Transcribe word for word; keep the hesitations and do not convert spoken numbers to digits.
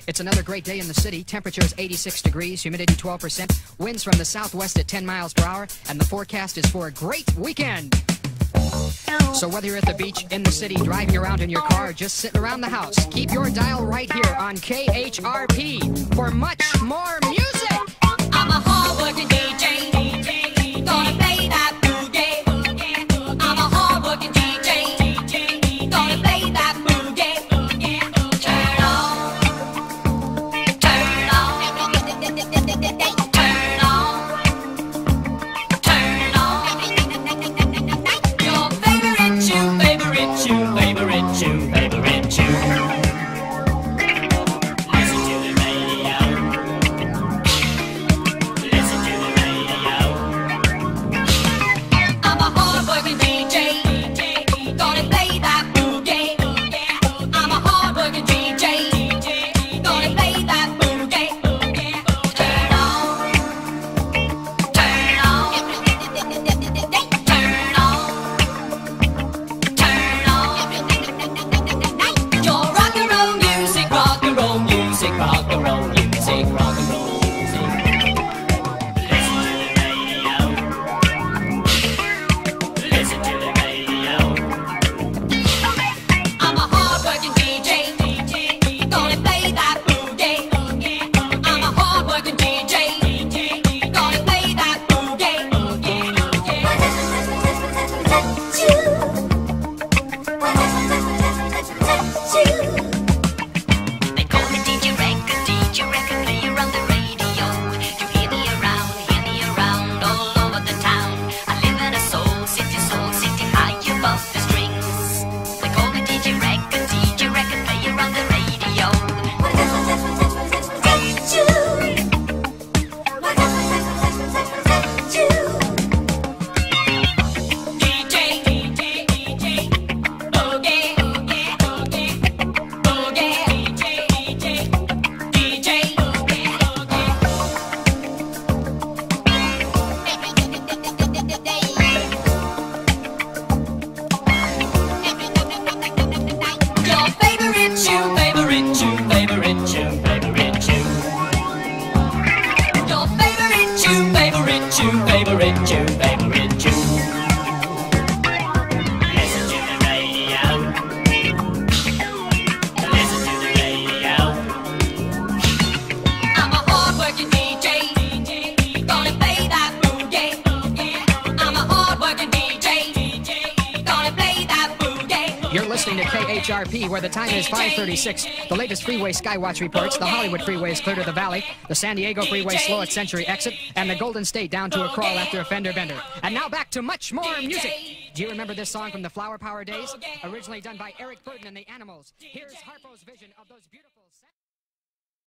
It's another great day in the city. Temperature is eighty-six degrees, humidity twelve percent, winds from the southwest at ten miles per hour, and the forecast is for a great weekend. So whether you're at the beach, in the city, driving around in your car, or just sitting around the house, keep your dial right here on K H R P for much more music. I'm a hard-working D J, gonna play that boogie. I'm a hard-working D J, gonna play that boogie. Turn on, turn on, turn on, turn on. Your favorite tune, favorite tune, favorite tune, favorite tune. Rock and roll music, rock and roll music. Listen to the radio. Listen to the radio. I'm a hard-working D J, gonna play that boogie. I'm a hard-working D J, gonna play that boogie. They call me D J Record, D J Record player on the radio. You hear me around, hear me around all over the town. I live in a soul city, soul city, high above the strings. They call me D J Record, D J Record player on the radio. D J, D J, D J, boogie, boogie, boogie, boogie. D J, D J, boogie, boogie. Your favorite tune, favorite tune, favorite tune, favorite tune. Your favorite tune, favorite tune, favorite tune, favorite tune. Listen to the radio. Listen to the radio. I'm a hard-working D J, gonna play that boogie. I'm a hard-working D J, gonna play that boogie. You're listening to K H R P, where the time is five thirty-six. The latest freeway Skywatch reports: the Hollywood freeway is clear to the valley, the San Diego freeway slow at Century exit, and the Golden State down to a crawl after a fender bender. And now back to much more music. Do you remember this song from the Flower Power days? Originally done by Eric Burden and the Animals. Here's Harpo's vision of those beautiful...